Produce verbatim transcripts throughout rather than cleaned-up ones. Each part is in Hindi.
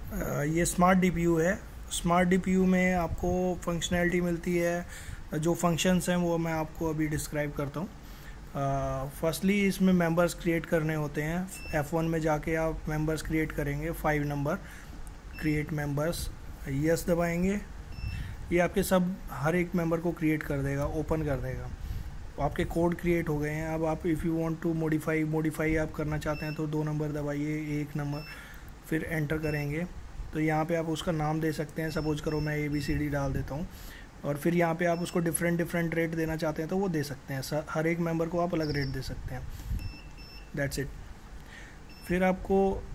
अ, ये स्मार्ट डीपीयू है। स्मार्ट डीपीयू में आपको फंक्शनैलिटी मिलती है, जो फंक्शंस हैं वो मैं आपको अभी डिस्क्राइब करता हूँ। फर्स्टली इसमें मेंबर्स क्रिएट करने होते हैं। एफ़ वन में जाके आप मेंबर्स क्रिएट करेंगे, five number create members, yes दबाएंगे। ये आपके सब हर एक मेंबर को क्रिएट कर देगा, ओपन कर देगा। आपके कोड क्रिएट हो गए हैं। अब आप if you want to modify modify आप करना चाहते हैं तो दो नंबर दबाइए, एक नंबर, फिर एंटर करेंगे। तो यहाँ पे आप उसका नाम दे सकते हैं। सपोज करो मैं ए बी सी डी डाल देता हूँ, और फिर यहाँ पे आप उसको डिफरेंट डिफरेंट रेट देना चाहते हैं तो वो दे सकते हैं। हर एक मेंबर को आप अलग रेट दे सकते हैं। That's it. फिर आपको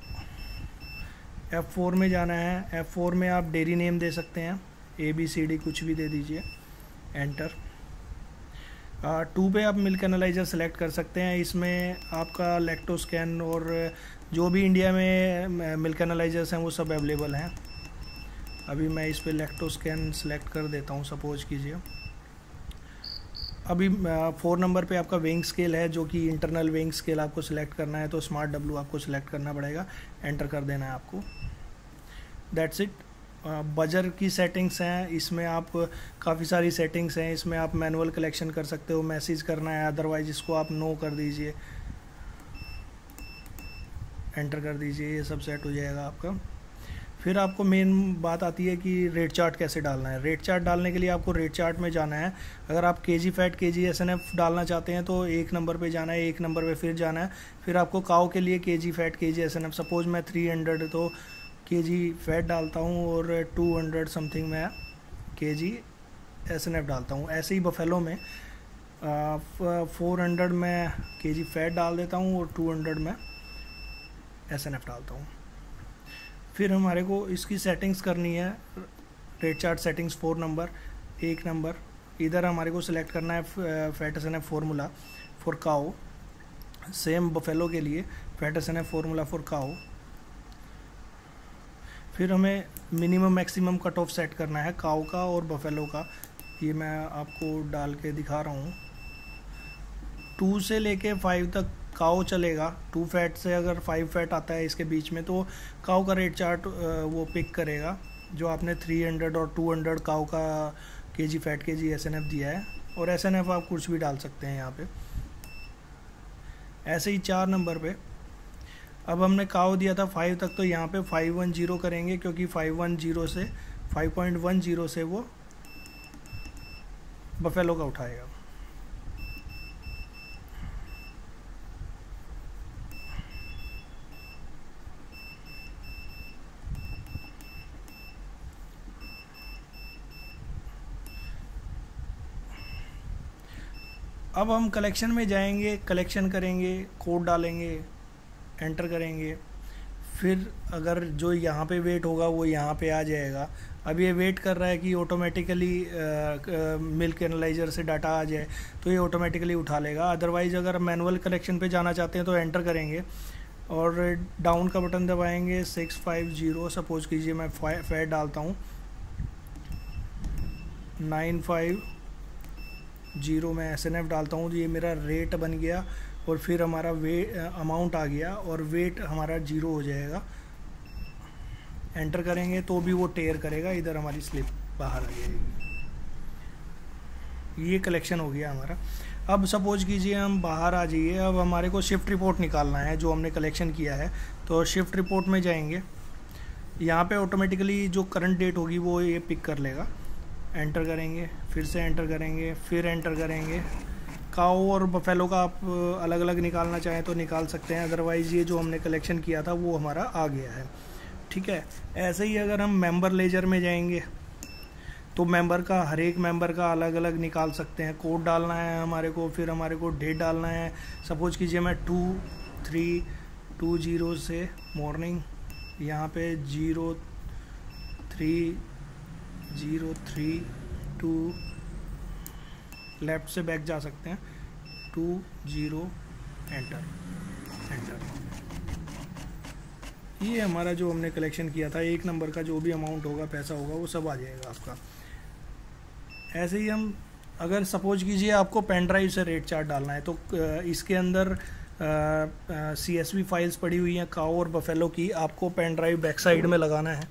एफ़ फोर में जाना है। एफ़ फोर में आप डेयरी नेम दे सकते हैं, ए बी सी डी कुछ भी दे दीजिए, एंटर। टू पे आप मिल्क एनालाइज़र सेलेक्ट कर सकते हैं। इसमें आपका लैक्टोस्कैन और जो भी इंडिया में मिल्क एनालाइजर्स हैं वो सब अवेलेबल हैं। अभी मैं इस पे लैक्टोस्कैन सेलेक्ट कर देता हूँ, सपोज कीजिए। अभी फोर नंबर पे आपका वेइंग स्केल है, जो कि इंटरनल वेइंग स्केल आपको सिलेक्ट करना है, तो स्मार्ट डब्ल्यू आपको सिलेक्ट करना पड़ेगा, एंटर कर देना है आपको। That's it. बजर की सेटिंग्स हैं, इसमें आप काफ़ी सारी सेटिंग्स हैं। इसमें आप मैनुअल कलेक्शन कर सकते हो, मैसेज करना है, अदरवाइज इसको आप नो कर दीजिए, एंटर कर दीजिए, ये सब सेट हो जाएगा आपका। फिर आपको मेन बात आती है कि रेट चार्ट कैसे डालना है। रेट चार्ट डालने के लिए आपको रेट चार्ट में जाना है। अगर आप के G fat K G S N F डालना चाहते हैं तो एक नंबर पे जाना है, एक नंबर पे फिर जाना है। फिर आपको काऊ के लिए के G fat K G S N F, suppose मैं थ्री हंड्रेड तो के जी फैट डालता हूँ और टू हंड्रेड समथिंग मैं के जी एस एन एफ डालता हूँ। ऐसे ही बफेलो में फोर हंड्रेड में के जी फैट डाल देता हूँ और टू हंड्रेड में एस एन एफ डालता हूँ। फिर हमारे को इसकी सेटिंग्स करनी है, rate chart settings four number, एक नंबर। इधर हमारे को सिलेक्ट करना है fat S N F formula for cow. Same buffalo के लिए fat S N F formula for cow. फिर हमें minimum maximum cut off set करना है काऊ का और बफेलो का। ये मैं आपको डाल के दिखा रहा हूँ। टू से लेके फाइव तक काऊ चलेगा। टू फैट से अगर फाइव फैट आता है इसके बीच में तो काऊ का रेट चार्ट वो पिक करेगा, जो आपने थ्री हंड्रेड और टू हंड्रेड काऊ का K G fat K G S N F दिया है। और एस एन एफ आप कुछ भी डाल सकते हैं यहाँ पे। ऐसे ही चार नंबर पे अब हमने काऊ दिया था फाइव तक, तो यहाँ पे फाइव वन जीरो करेंगे, क्योंकि फाइव वन जीरो से फाइव पॉइंट वन जीरो से वो बफेलो का उठाएगा। अब हम कलेक्शन में जाएंगे, कलेक्शन करेंगे, कोड डालेंगे, एंटर करेंगे। फिर अगर जो यहाँ पे वेट होगा वो यहाँ पे आ जाएगा। अब ये वेट कर रहा है कि ऑटोमेटिकली मिल्क एनालाइजर से डाटा आ जाए, तो ये ऑटोमेटिकली उठा लेगा। अदरवाइज़ अगर मैनुअल कलेक्शन पे जाना चाहते हैं तो एंटर करेंगे और डाउन का बटन दबाएंगे। सिक्स फाइव ज़ीरो सपोज कीजिए मैं फैट डालता हूँ, नाइन फाइव ज़ीरो में एस एन एफ डालता हूँ, तो ये मेरा रेट बन गया और फिर हमारा वे अमाउंट आ गया और वेट हमारा जीरो हो जाएगा। एंटर करेंगे तो भी वो टेयर करेगा, इधर हमारी स्लिप बाहर आ जाएगी। ये कलेक्शन हो गया हमारा। अब सपोज कीजिए हम बाहर आ जाइए। अब हमारे को शिफ्ट रिपोर्ट निकालना है जो हमने कलेक्शन किया है, तो शिफ्ट रिपोर्ट में जाएंगे। यहाँ पे ऑटोमेटिकली जो करंट डेट होगी वो ये पिक कर लेगा। एंटर करेंगे, फिर से एंटर करेंगे, फिर एंटर करेंगे। काऊ और बफेलो का आप अलग अलग निकालना चाहें तो निकाल सकते हैं, अदरवाइज़ ये जो हमने कलेक्शन किया था वो हमारा आ गया है। ठीक है। ऐसे ही अगर हम मेंबर लेजर में जाएंगे तो मेंबर का हर एक मेंबर का अलग अलग निकाल सकते हैं। कोड डालना है हमारे को, फिर हमारे को डेट डालना है। सपोज कीजिए मैं टू थ्री टू जीरो से मॉर्निंग, यहाँ पे zero three zero three two, left से बैक जा सकते हैं, टू जीरो, एंटर एंटर। ये हमारा जो हमने कलेक्शन किया था, एक नंबर का जो भी अमाउंट होगा, पैसा होगा, वो सब आ जाएगा आपका। ऐसे ही हम अगर सपोज कीजिए आपको पेन ड्राइव से रेट चार्ट डालना है तो इसके अंदर सी एस वी फाइल्स पड़ी हुई हैं काओ और बफेलो की, आपको पेन ड्राइव बैक साइड में लगाना है।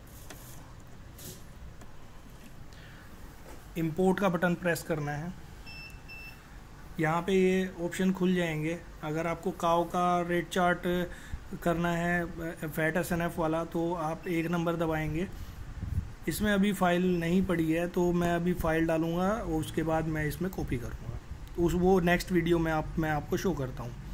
इंपोर्ट का बटन प्रेस करना है। यहाँ पे ये ऑप्शन खुल जाएंगे। अगर आपको काओ का रेट चार्ट करना है फैट एस एन एफ वाला तो आप एक नंबर दबाएंगे। इसमें अभी फ़ाइल नहीं पड़ी है तो मैं अभी फ़ाइल डालूँगा और उसके बाद मैं इसमें कॉपी करूँगा, उस वो नेक्स्ट वीडियो में आप मैं आपको शो करता हूँ।